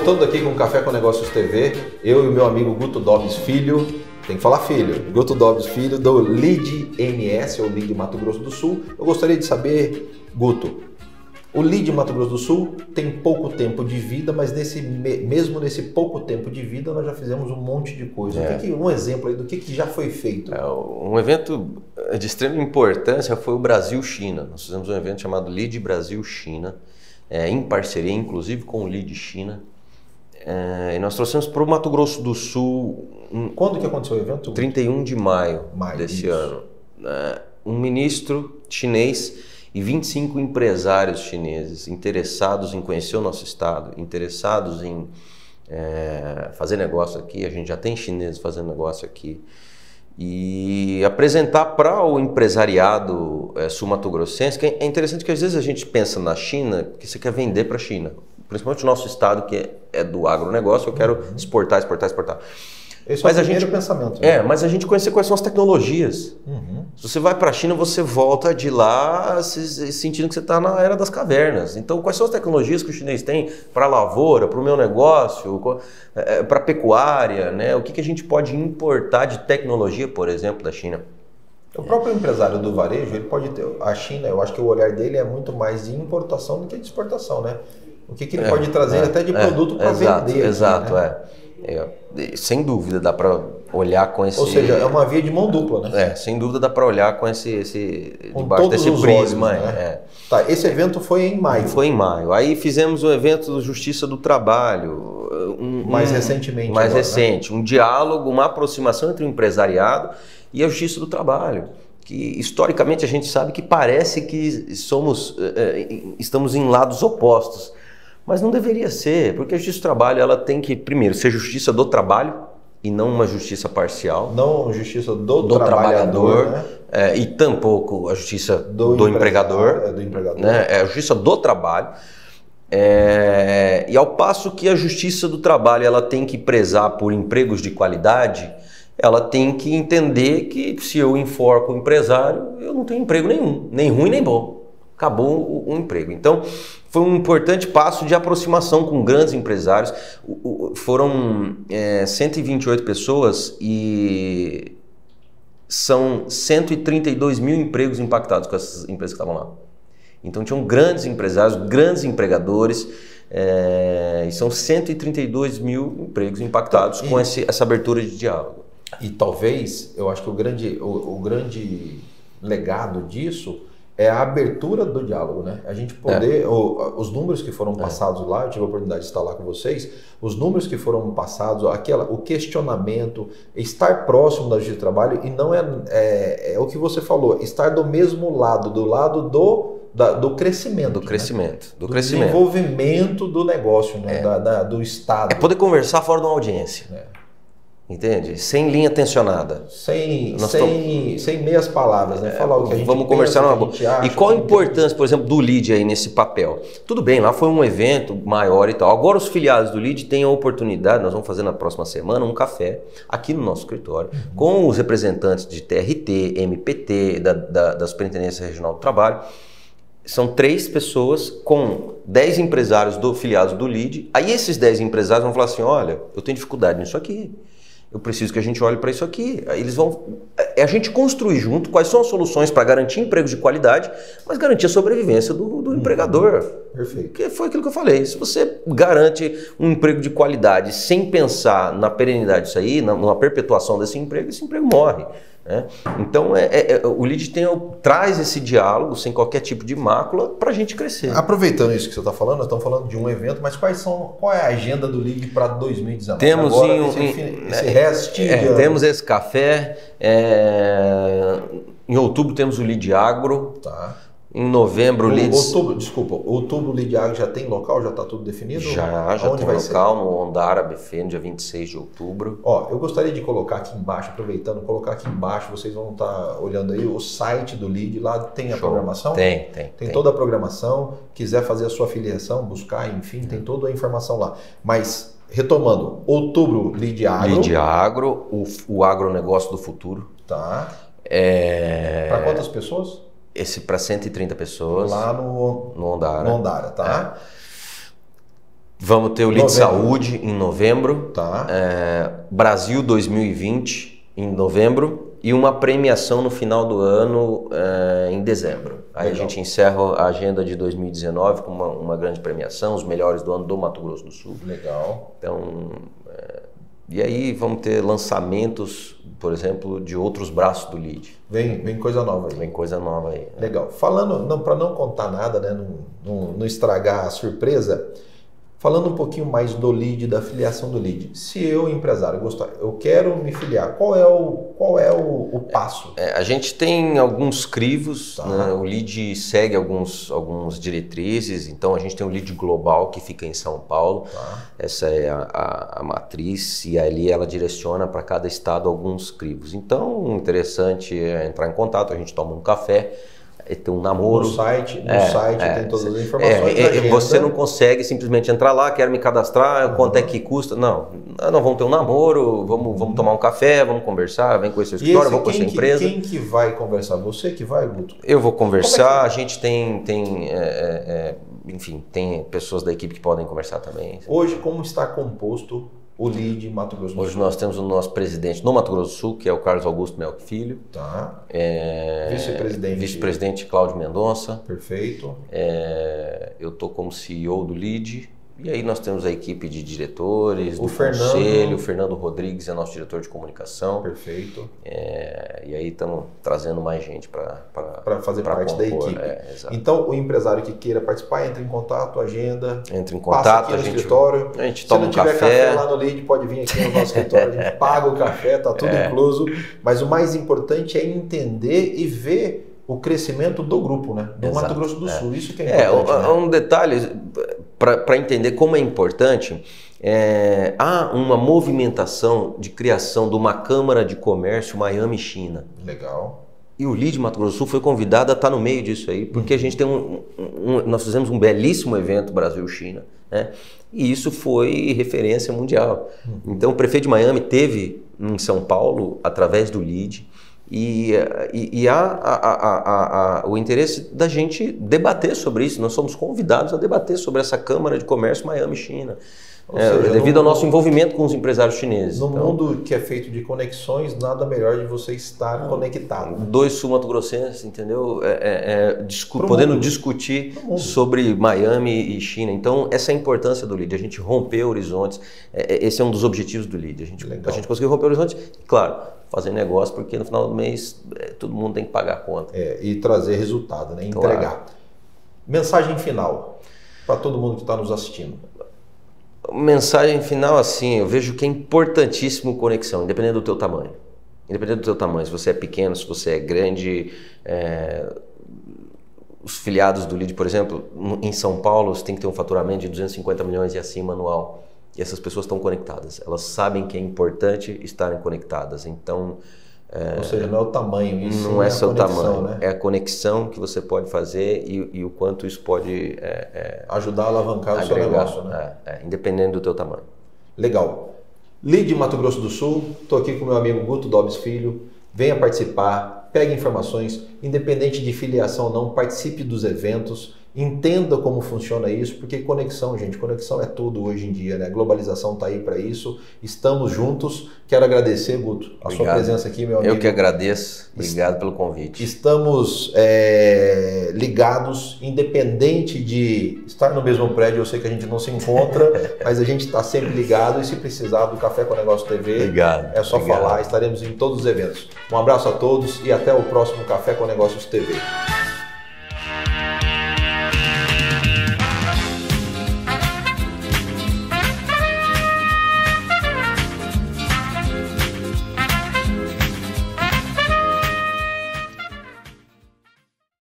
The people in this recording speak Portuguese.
voltando aqui com Café com Negócios TV, eu e o meu amigo Guto Dobbs Filho, tem que falar filho, Guto Dobbs Filho do Lead MS, ou Lead Mato Grosso do Sul. Eu gostaria de saber, Guto, o Lead Mato Grosso do Sul tem pouco tempo de vida, mas mesmo nesse pouco tempo de vida nós já fizemos um monte de coisa. Um exemplo aí do que já foi feito? Um evento de extrema importância foi o Brasil-China. Nós fizemos um evento chamado Lead Brasil-China, em parceria inclusive com o Lead China. E nós trouxemos para o Mato Grosso do Sul... Quando que aconteceu o evento? 31 de maio desse ano. Um ministro chinês e 25 empresários chineses interessados em conhecer o nosso estado, interessados em fazer negócio aqui. A gente já tem chineses fazendo negócio aqui. E apresentar para o empresariado sul-mato-grossense, que é interessante que às vezes a gente pensa na China, que você quer vender para a China. Principalmente o nosso estado, que é do agronegócio, eu quero exportar. Esse é o primeiro pensamento. Mas a gente conhecer quais são as tecnologias. Se você vai para a China, você volta de lá sentindo que você está na era das cavernas. Então, quais são as tecnologias que o chinês tem para a lavoura, para o meu negócio, para a pecuária, né? O que a gente pode importar de tecnologia, por exemplo, da China? O próprio empresário do varejo, ele pode ter... A China, eu acho que o olhar dele é muito mais de importação do que de exportação, né? O que ele pode trazer até de produto para vender. Exato, sem dúvida dá para olhar com esse... Ou seja, é uma via de mão dupla, né? Sem dúvida dá para olhar com debaixo desse prisma. Olhos, né? Tá, esse evento foi em maio. Foi em maio. Aí fizemos o evento do Justiça do Trabalho. Mais recentemente. Mais recente. Né? Um diálogo, uma aproximação entre o empresariado e a Justiça do Trabalho. Que historicamente a gente sabe que parece que estamos em lados opostos. Mas não deveria ser, porque a justiça do trabalho ela tem que, primeiro, ser justiça do trabalho e não uma justiça parcial. Não justiça do trabalhador, né? E tampouco a justiça do empregador. Do empregador. Né? É a justiça do trabalho. E ao passo que a justiça do trabalho ela tem que prezar por empregos de qualidade, ela tem que entender que se eu enforco o empresário, eu não tenho emprego nenhum, nem ruim nem bom. Acabou o emprego. Então, foi um importante passo de aproximação com grandes empresários. Foram 128 pessoas e são 132 mil empregos impactados com essas empresas que estavam lá. Então, tinham grandes empresários, grandes empregadores, e são 132 mil empregos impactados com essa abertura de diálogo. E talvez, eu acho que o grande legado disso é a abertura do diálogo, né? A gente poder... Os números que foram passados lá, eu tive a oportunidade de estar lá com vocês, os números que foram passados, o questionamento, estar próximo da justiça do trabalho, e não é o que você falou, estar do mesmo lado, do lado do crescimento. Do crescimento. Do desenvolvimento do negócio, né? Do Estado. É poder conversar fora de uma audiência. Entende? Sem linha tensionada. Sem meias palavras, né? Falar o que a gente vamos conversar numa boa. E qual a importância, por exemplo, do Lead aí nesse papel? Tudo bem, lá foi um evento maior e tal. Agora os filiados do Lead têm a oportunidade, nós vamos fazer na próxima semana um café aqui no nosso escritório, com os representantes de TRT, MPT, da Superintendência Regional do Trabalho. São 3 pessoas com 10 empresários filiados do Lead. Aí esses 10 empresários vão falar assim, olha, eu tenho dificuldade nisso aqui. Eu preciso que a gente olhe para isso aqui. Aí eles vão... a gente construir junto quais são as soluções para garantir empregos de qualidade, mas garantir a sobrevivência do empregador. Perfeito. Porque foi aquilo que eu falei. Se você garante um emprego de qualidade sem pensar na perenidade disso aí, na perpetuação desse emprego, esse emprego morre. Então, o Lead traz esse diálogo sem qualquer tipo de mácula para a gente crescer. Aproveitando isso que você está falando, nós estamos falando de um evento, mas qual é a agenda do Lead para 2019? Temos agora, esse restinho temos esse café, em outubro temos o Lead Agro. Tá. Em novembro, outubro Lead Agro já tem local? Já está tudo definido? Já tem local no Ondara BF, no dia 26 de outubro. Eu gostaria de colocar aqui embaixo, aproveitando, vocês vão estar olhando aí o site do Lead, lá tem a programação? Tem Toda a programação, quiser fazer a sua filiação, buscar, enfim, tem toda a informação lá. Mas, retomando, outubro Lead Agro. Lead Agro, o agronegócio do futuro. Tá. Para quantas pessoas? Esse para 130 pessoas. Lá no Ondara. No Ondara, tá? Vamos ter o Lead Saúde em novembro, Tá. Brasil 2020 em novembro e uma premiação no final do ano em dezembro. Aí Legal. a gente encerra a agenda de 2019 com uma grande premiação, os melhores do ano do Mato Grosso do Sul. Legal. Então, e aí vamos ter lançamentos, por exemplo, de outros braços do Lead. Vem coisa nova aí. Vem coisa nova aí. Legal. Falando, para não contar nada, né, não estragar a surpresa, falando um pouquinho mais do Lead, da filiação do Lead. Se eu, empresário, gostar, eu quero me filiar, qual é o passo? A gente tem alguns crivos, Tá. né? O Lead segue alguns diretrizes, então a gente tem o Lead Global que fica em São Paulo, Tá. essa é a matriz e ali ela direciona para cada estado alguns crivos. Então, interessante é entrar em contato, a gente toma um café, tem um namoro. No site tem todas as informações. Você não consegue simplesmente entrar lá, quero me cadastrar, quanto é que custa? Não, nós vamos ter um namoro, vamos tomar um café, vamos conversar, vem conhecer o escritório, vou conhecer a empresa. Quem que vai conversar? Você que vai, Guto? Eu vou conversar, a gente enfim, tem pessoas da equipe que podem conversar também. Hoje, como está composto o Lead Mato Grosso do Sul? Hoje nós temos o nosso presidente no Mato Grosso do Sul, que é o Carlos Augusto Melk Filho. Tá. Vice-presidente. Vice-presidente Cláudio Mendonça. Perfeito. Eu estou como CEO do Lead. E aí nós temos a equipe de diretores, do Fernando. conselho, o Fernando Rodrigues é nosso diretor de comunicação. Perfeito. E aí estamos trazendo mais gente para fazer parte da equipe. Exato. Então, o empresário que queira participar, entre em contato, agenda. Entra em Passa contato, aqui no escritório. a gente toma um Se não tiver café lá no Lead, pode vir aqui no nosso escritório, a gente paga o café, tá tudo incluso. Mas o mais importante é entender e ver o crescimento do grupo, né? Do Mato Grosso do Sul. Isso que é importante. Né? Um detalhe, para entender como é importante, há uma movimentação de criação de uma Câmara de Comércio Miami-China. Legal. E o Lead Mato Grosso do Sul foi convidado a estar no meio disso aí, porque a gente tem nós fizemos um belíssimo evento Brasil-China, né? E isso foi referência mundial. Então o prefeito de Miami teve em São Paulo, através do Lead, e há o interesse da gente debater sobre isso. Nós somos convidados a debater sobre essa Câmara de Comércio Miami-China. Devido ao nosso envolvimento com os empresários chineses. No mundo que é feito de conexões, nada melhor de você estar conectado. Dois sul-mato-grossenses, entendeu? Podendo discutir sobre Miami e China. Então, essa é a importância do Lead, a gente romper horizontes. Esse é um dos objetivos do Lead. A gente conseguiu romper horizontes, claro, fazer negócio, porque no final do mês todo mundo tem que pagar a conta. E trazer resultado, né? Entregar. Claro. Mensagem final para todo mundo que está nos assistindo. Mensagem final, assim, eu vejo que é importantíssimo conexão, independente do teu tamanho. Independente do teu tamanho, se você é pequeno, se você é grande. Os filiados do Lead, por exemplo, em São Paulo, você tem que ter um faturamento de 250 milhões e acima anual. E essas pessoas estão conectadas. Elas sabem que é importante estarem conectadas. Então... Ou seja, não é o tamanho, isso não é só o tamanho, né? É a conexão que você pode fazer e o quanto isso pode ajudar a alavancar o seu negócio, né? Independente do teu tamanho. Legal. Lead Mato Grosso do Sul, estou aqui com meu amigo Guto Dobbs Filho. Venha participar, pegue informações, independente de filiação ou não, participe dos eventos. Entenda como funciona isso, porque conexão, gente, conexão é tudo hoje em dia, né? A globalização está aí para isso. Estamos juntos. Quero agradecer, Guto, a sua presença aqui, meu amigo. Eu que agradeço. Obrigado pelo convite. Estamos ligados, independente de estar no mesmo prédio. Eu sei que a gente não se encontra, mas a gente está sempre ligado. E se precisar do Café com Negócio TV, é só falar. Estaremos em todos os eventos. Um abraço a todos e até o próximo Café com Negócios TV.